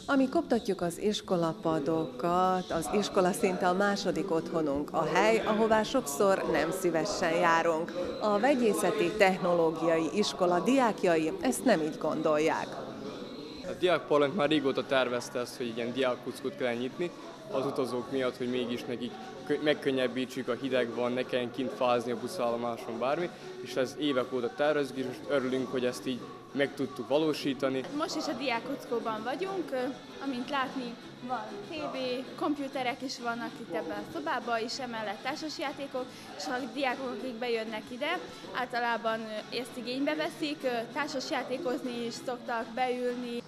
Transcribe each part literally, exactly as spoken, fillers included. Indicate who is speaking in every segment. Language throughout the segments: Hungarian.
Speaker 1: Ami koptatjuk az iskolapadokat, az iskola szinte a második otthonunk, a hely, ahová sokszor nem szívesen járunk. A Vegyészeti Technológiai Iskola diákjai ezt nem így gondolják.
Speaker 2: A diákparlament már régóta tervezte ezt, hogy ilyen diákkuckót kell nyitni, az utazók miatt, hogy mégis nekik megkönnyebbítsük, a hideg van, ne kelljen kint fázni a buszállomáson, bármi, és ez évek óta tervezzük, és most örülünk, hogy ezt így meg tudtuk valósítani.
Speaker 3: Most is a diákkuckóban vagyunk, amint látni van té vé, komputerek is vannak itt ebben a szobában, és emellett társasjátékok, és a diákok, akik bejönnek ide, általában ezt igénybe veszik, társasjátékozni is szoktak, beülni.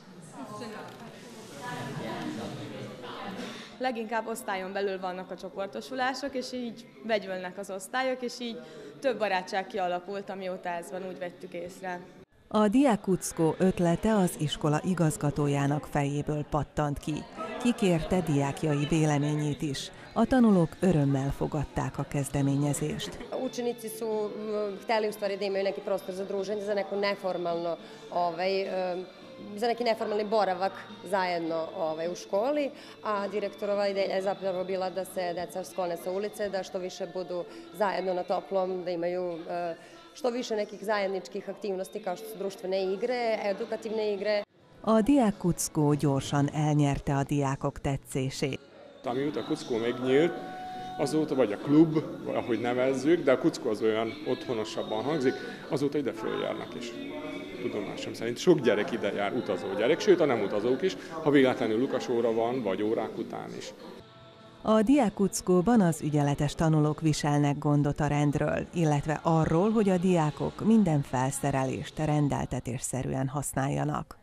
Speaker 4: Leginkább osztályon belül vannak a csoportosulások, és így vegyülnek az osztályok, és így több barátság kialakult, amióta ez van, úgy vettük észre.
Speaker 1: A diákkuckó ötlete az iskola igazgatójának fejéből pattant ki. Kikérte diákjai véleményét is. A tanulók örömmel fogadták a kezdeményezést.
Speaker 5: Učenici su hteli u stvari da imaju neki prostor za druženje, za neko neformalno, ovaj, za neki neformalni boravak zajedno ovaj, u školi, a direktorova ideja je zapravo bila da se deca sklone sa ulice, da što više budu zajedno na toplom, da imaju što više nekih zajedničkih aktivnosti kao što su društvene igre, edukativne igre.
Speaker 1: A diákkuckó gyorsan elnyerte a diákok tetszését.
Speaker 6: Amióta a kuckó megnyílt, azóta vagy a klub, ahogy nevezzük, de a kuckó az olyan otthonosabban hangzik, azóta ide följárnak is. Tudomásom szerint sok gyerek ide jár, utazó gyerek, sőt a nem utazók is, ha véletlenül lukasóra van, vagy órák után is.
Speaker 1: A diákkuckóban az ügyeletes tanulók viselnek gondot a rendről, illetve arról, hogy a diákok minden felszerelést rendeltetésszerűen használjanak.